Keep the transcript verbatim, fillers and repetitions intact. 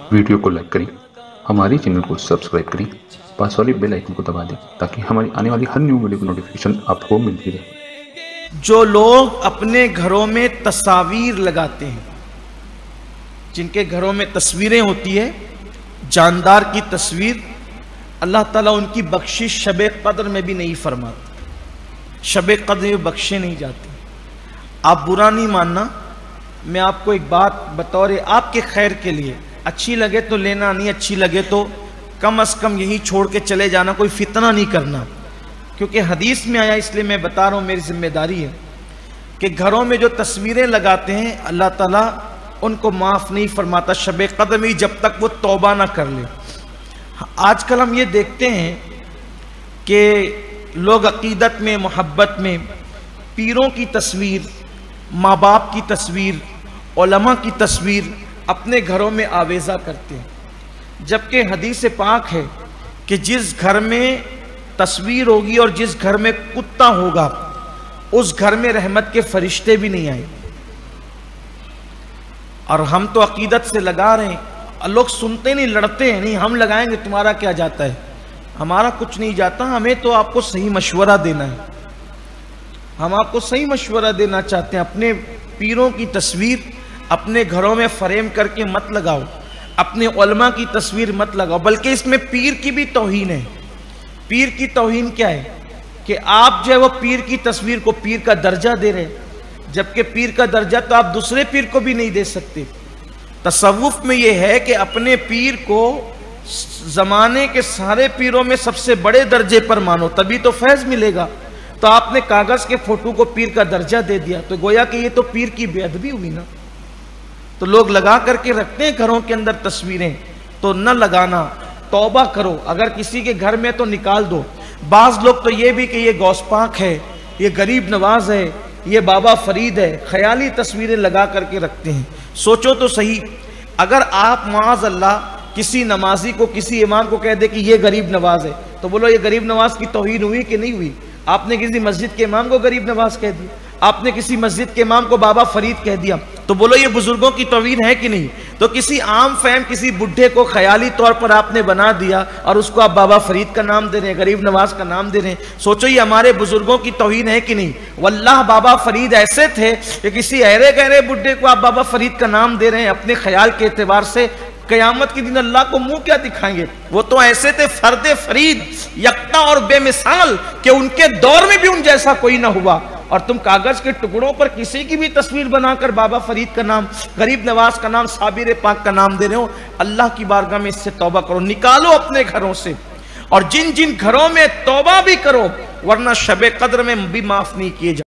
Video کو like کریں، ہماری چینل کو سبسکرائب کریں، پاس والی بیل آئیکن کو دبا دیں تاکہ ہماری آنے والی ہر نیو ویڈیو کی نوٹیفیکیشن آپ کو ملتی رہے۔ جو لوگ اپنے گھروں میں تصاویر لگاتے ہیں، جن کے گھروں میں تصویریں ہوتی ہے، جاندار کی تصویر، اللہ تعالیٰ ان کی بخشش شب قدر میں بھی نہیں فرماتا، شب قدر میں بخشے نہیں جاتے۔ آپ برا نہیں ماننا، میں آپ کو ایک بات بطور آپ کے خیر کے لیے، اچھی لگے تو لینا، نہیں اچھی لگے تو کم از کم یہی چھوڑ کے چلے جانا، کوئی فتنہ نہیں کرنا، کیونکہ حدیث میں آیا، اس لیے میں بتا رہا ہوں، میری ذمہ داری ہے کہ گھروں میں جو تصویریں لگاتے ہیں اللہ تعالیٰ ان کو معاف نہیں فرماتا شب قدر میں جب تک وہ توبہ نہ کر لے۔ آج کل ہم یہ دیکھتے ہیں کہ لوگ عقیدت میں، محبت میں پیروں کی تصویر، ماں باپ کی تصویر، علماء کی تصویر اپنے گھروں میں آویزہ کرتے ہیں، جبکہ حدیث پاک ہے کہ جس گھر میں تصویر ہوگی اور جس گھر میں کتا ہوگا اس گھر میں رحمت کے فرشتے بھی نہیں آئیں۔ اور ہم تو عقیدت سے لگا رہے ہیں، لوگ سنتے نہیں، لڑتے ہیں، نہیں ہم لگائیں گے، تمہارا کیا جاتا ہے؟ ہمارا کچھ نہیں جاتا، ہمیں تو آپ کو صحیح مشورہ دینا ہے، ہم آپ کو صحیح مشورہ دینا چاہتے ہیں۔ اپنے پیروں کی تصویر اپنے گھروں میں فریم کر کے مت لگاؤ، اپنے علماء کی تصویر مت لگاؤ، بلکہ اس میں پیر کی بھی توہین ہے۔ پیر کی توہین کیا ہے کہ آپ جو ہے وہ پیر کی تصویر کو پیر کا درجہ دے رہے ہیں، جبکہ پیر کا درجہ تو آپ دوسرے پیر کو بھی نہیں دے سکتے۔ تصوف میں یہ ہے کہ اپنے پیر کو زمانے کے سارے پیروں میں سب سے بڑے درجے پر مانو، تبھی تو فیض ملے گا۔ تو آپ نے کاغذ کے فوٹو کو پیر کا درجہ دے دیا، تو گویا کہ یہ تو پیر کی بے ادبی ہوئی نا۔ تو لوگ لگا کر کے رکھتے ہیں گھروں کے اندر تصویریں، تو نہ لگانا، توبہ کرو، اگر کسی کے گھر میں تو نکال دو۔ بعض لوگ تو یہ بھی کہ یہ غوث پاک ہے، یہ غریب نواز ہے، یہ بابا فرید ہے، خیالی تصویریں لگا کر کے رکھتے ہیں۔ سوچو تو صحیح، اگر آپ معاذ اللہ کسی نمازی کو، کسی امام کو کہہ دے کہ یہ غریب نواز ہے، تو بولو یہ غریب نواز کی توہین ہوئی کہ نہیں ہوئی؟ آپ نے کسی مسجد کے امام کو غریب نواز کہہ دیا، آپ نے کسی مسجد کے امام کو بابا فرید کہہ دیا، تو بولو یہ بزرگوں کی توہین ہے کہ نہیں؟ تو کسی عام فہم کسی بڈھے کو خیالی طور پر آپ نے بنا دیا اور اس کو آپ بابا فرید کا نام دے رہے ہیں، غریب نواز کا نام دے رہے ہیں۔ سوچو یہ ہمارے بزرگوں کی توہین ہے کہ نہیں؟ واللہ بابا فرید ایسے تھے کہ کسی ایرے گہرے بڈھے کو آپ بابا فرید کا نام دے رہے ہیں اپنے خیال کے اعتبار سے، قیامت کے دن اللہ کو منہ کیا دکھائیں گے؟ وہ تو ایسے تھے فرد فرید، یکتا اور بے مثال، کہ ان کے دور میں بھی ان جیسا کوئی نہ ہوا، اور تم کاغذ کے ٹکڑوں پر کسی کی بھی تصویر بنا کر بابا فرید کا نام، غریب نواز کا نام، صابر پاک کا نام دے رہے ہو۔ اللہ کی بارگاہ میں اس سے توبہ کرو، نکالو اپنے گھروں سے، اور جن جن گھروں میں توبہ بھی کرو، ورنہ شب قدر میں بھی معاف نہیں کیے جائیں۔